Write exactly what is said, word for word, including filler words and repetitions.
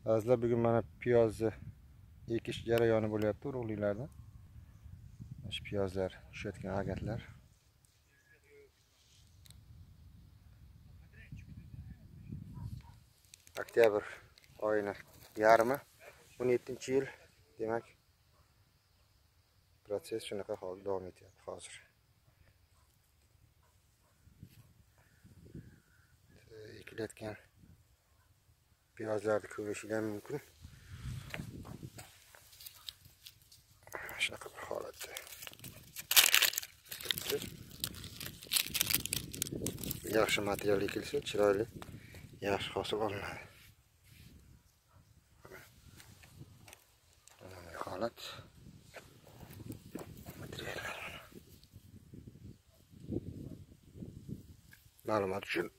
Azizlar, bugun mana piyozni ekish jarayoni bo'lyapti urug'liklarda. Shu piyozlar tushayotgan ag'atlar. Oktyabr oyini yarmi, o'n yettinchi yil, demak proses shunaqa holda davom etyapti hozir. Ekilayotgan piyozlarni ko'rishingiz mumkin. Shunaqa bir holatda. Yaxshi material ekilsa, chiroyli, yaxshi hosil olinadi. Mana holat. Materiallar. Ma'lumot uchun